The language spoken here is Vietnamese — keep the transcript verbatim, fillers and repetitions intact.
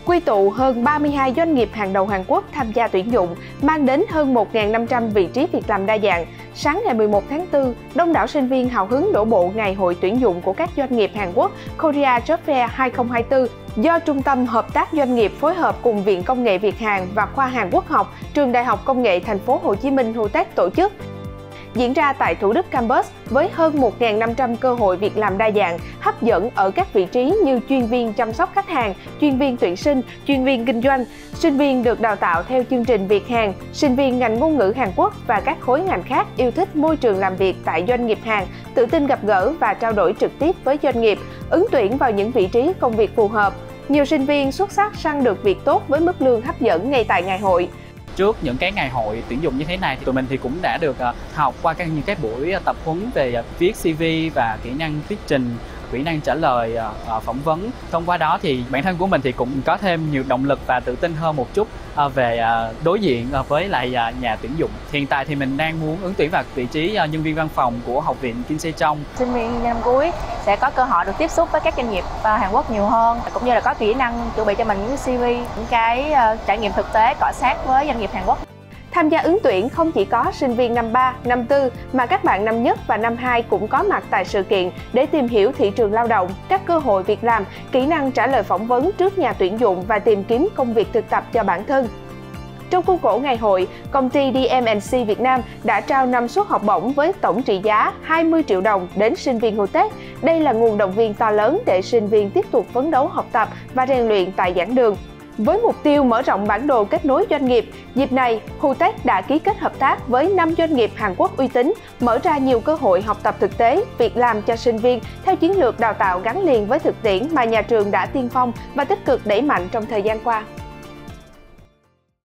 quy tụ hơn ba mươi hai doanh nghiệp hàng đầu Hàn Quốc tham gia tuyển dụng, mang đến hơn một nghìn năm trăm vị trí việc làm đa dạng. Sáng ngày mười một tháng tư, đông đảo sinh viên hào hứng đổ bộ ngày hội tuyển dụng của các doanh nghiệp Hàn Quốc Korea Job Fair hai không hai tư do Trung tâm Hợp tác Doanh nghiệp phối hợp cùng Viện Công nghệ Việt Hàn và Khoa Hàn Quốc học, Trường Đại học Công nghệ Thành phố Hồ Chí Minh HUTech tổ chức. Diễn ra tại Thủ Đức Campus với hơn một nghìn năm trăm cơ hội việc làm đa dạng, hấp dẫn ở các vị trí như chuyên viên chăm sóc khách hàng, chuyên viên tuyển sinh, chuyên viên kinh doanh, sinh viên được đào tạo theo chương trình Việt Hàn, sinh viên ngành ngôn ngữ Hàn Quốc và các khối ngành khác yêu thích môi trường làm việc tại doanh nghiệp Hàn, tự tin gặp gỡ và trao đổi trực tiếp với doanh nghiệp, ứng tuyển vào những vị trí công việc phù hợp. Nhiều sinh viên xuất sắc săn được việc tốt với mức lương hấp dẫn ngay tại ngày hội. Trước những cái ngày hội tuyển dụng như thế này thì tụi mình thì cũng đã được uh, học qua các những cái buổi tập huấn về uh, viết xê vê và kỹ năng thuyết trình, kỹ năng trả lời uh, uh, phỏng vấn. Thông qua đó thì bản thân của mình thì cũng có thêm nhiều động lực và tự tin hơn một chút uh, về uh, đối diện uh, với lại uh, nhà tuyển dụng. Hiện tại thì mình đang muốn ứng tuyển vào vị trí uh, nhân viên văn phòng của Học viện Kinsejeong. Sinh viên năm cuối sẽ có cơ hội được tiếp xúc với các doanh nghiệp uh, Hàn Quốc nhiều hơn, cũng như là có kỹ năng chuẩn bị cho mình những xê vê, những cái uh, trải nghiệm thực tế cọ sát với doanh nghiệp Hàn Quốc. Tham gia ứng tuyển không chỉ có sinh viên năm ba, năm tư mà các bạn năm nhất và năm hai cũng có mặt tại sự kiện để tìm hiểu thị trường lao động, các cơ hội việc làm, kỹ năng trả lời phỏng vấn trước nhà tuyển dụng và tìm kiếm công việc thực tập cho bản thân. Trong khuôn khổ ngày hội, công ty đê em and xê Việt Nam đã trao năm suất học bổng với tổng trị giá hai mươi triệu đồng đến sinh viên HUTech. Đây là nguồn động viên to lớn để sinh viên tiếp tục phấn đấu học tập và rèn luyện tại giảng đường. Với mục tiêu mở rộng bản đồ kết nối doanh nghiệp, dịp này, HUTech đã ký kết hợp tác với năm doanh nghiệp Hàn Quốc uy tín, mở ra nhiều cơ hội học tập thực tế, việc làm cho sinh viên theo chiến lược đào tạo gắn liền với thực tiễn mà nhà trường đã tiên phong và tích cực đẩy mạnh trong thời gian qua.